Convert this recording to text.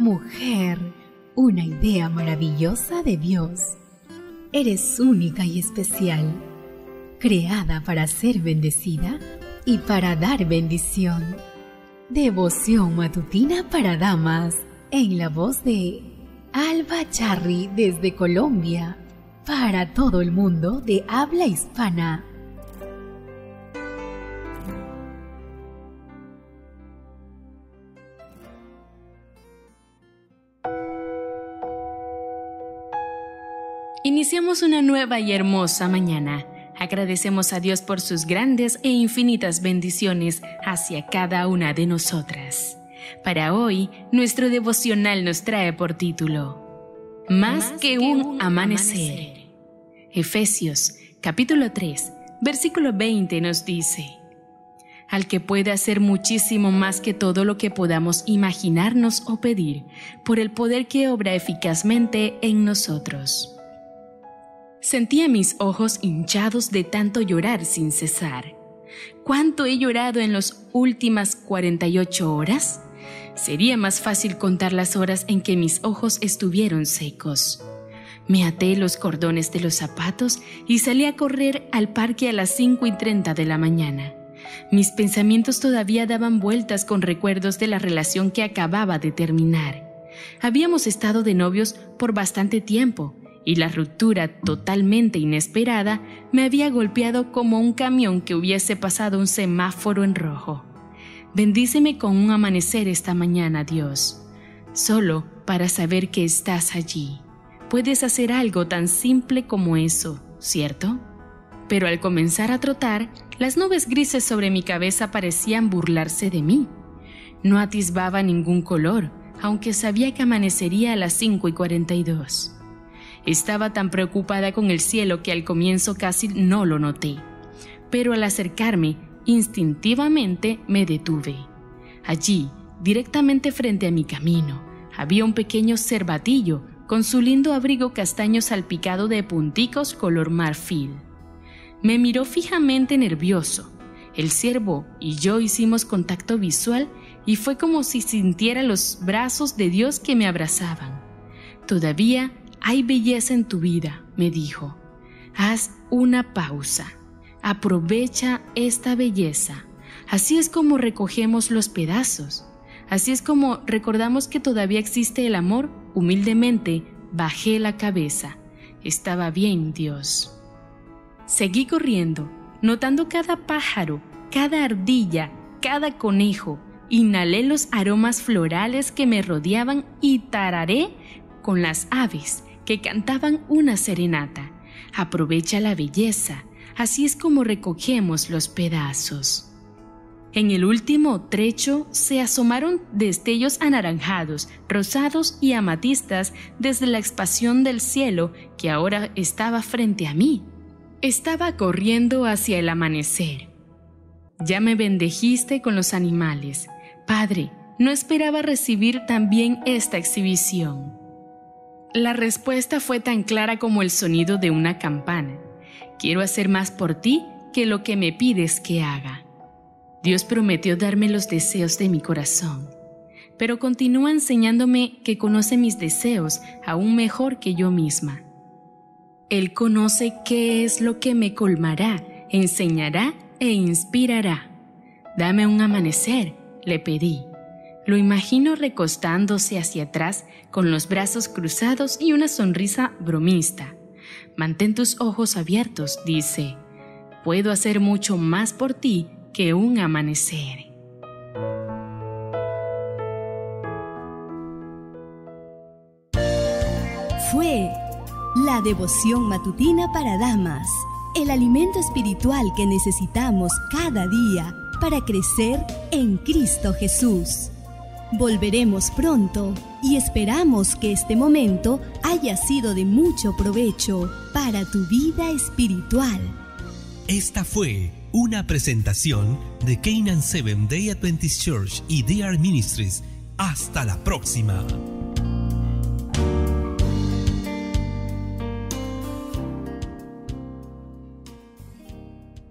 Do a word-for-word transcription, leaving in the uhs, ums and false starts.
Mujer, una idea maravillosa de Dios. Eres única y especial, creada para ser bendecida y para dar bendición. Devoción matutina para damas, en la voz de Alba Charri desde Colombia, para todo el mundo de habla hispana. Iniciamos una nueva y hermosa mañana. Agradecemos a Dios por sus grandes e infinitas bendiciones hacia cada una de nosotras. Para hoy, nuestro devocional nos trae por título Más que un amanecer. Efesios, capítulo tres, versículo veinte nos dice: Al que puede hacer muchísimo más que todo lo que podamos imaginarnos o pedir, por el poder que obra eficazmente en nosotros. Sentía mis ojos hinchados de tanto llorar sin cesar. ¿Cuánto he llorado en las últimas cuarenta y ocho horas? Sería más fácil contar las horas en que mis ojos estuvieron secos. Me até los cordones de los zapatos y salí a correr al parque a las cinco y treinta de la mañana. Mis pensamientos todavía daban vueltas con recuerdos de la relación que acababa de terminar. Habíamos estado de novios por bastante tiempo, y la ruptura totalmente inesperada me había golpeado como un camión que hubiese pasado un semáforo en rojo. Bendíceme con un amanecer esta mañana, Dios, solo para saber que estás allí. Puedes hacer algo tan simple como eso, ¿cierto? Pero al comenzar a trotar, las nubes grises sobre mi cabeza parecían burlarse de mí. No atisbaba ningún color, aunque sabía que amanecería a las cinco y cuarenta y dos. Estaba tan preocupada con el cielo que al comienzo casi no lo noté, pero al acercarme, instintivamente me detuve. Allí, directamente frente a mi camino, había un pequeño cervatillo con su lindo abrigo castaño salpicado de punticos color marfil. Me miró fijamente nervioso. El ciervo y yo hicimos contacto visual y fue como si sintiera los brazos de Dios que me abrazaban. Todavía hay belleza en tu vida, me dijo. Haz una pausa. Aprovecha esta belleza. Así es como recogemos los pedazos. Así es como recordamos que todavía existe el amor. Humildemente bajé la cabeza. Estaba bien, Dios. Seguí corriendo, notando cada pájaro, cada ardilla, cada conejo. Inhalé los aromas florales que me rodeaban y tararé con las aves que cantaban una serenata. Aprovecha la belleza, así es como recogemos los pedazos. En el último trecho se asomaron destellos anaranjados, rosados y amatistas desde la expansión del cielo que ahora estaba frente a mí. Estaba corriendo hacia el amanecer. Ya me bendijiste con los animales. Padre, no esperaba recibir también esta exhibición. La respuesta fue tan clara como el sonido de una campana. Quiero hacer más por ti que lo que me pides que haga. Dios prometió darme los deseos de mi corazón, pero continúa enseñándome que conoce mis deseos aún mejor que yo misma. Él conoce qué es lo que me colmará, enseñará e inspirará. Dame un amanecer, le pedí. Lo imagino recostándose hacia atrás con los brazos cruzados y una sonrisa bromista. Mantén tus ojos abiertos, dice. Puedo hacer mucho más por ti que un amanecer. Fue la devoción matutina para damas, el alimento espiritual que necesitamos cada día para crecer en Cristo Jesús. Volveremos pronto y esperamos que este momento haya sido de mucho provecho para tu vida espiritual. Esta fue una presentación de Canaan Seventh Day Adventist Church y D R Ministries. Hasta la próxima.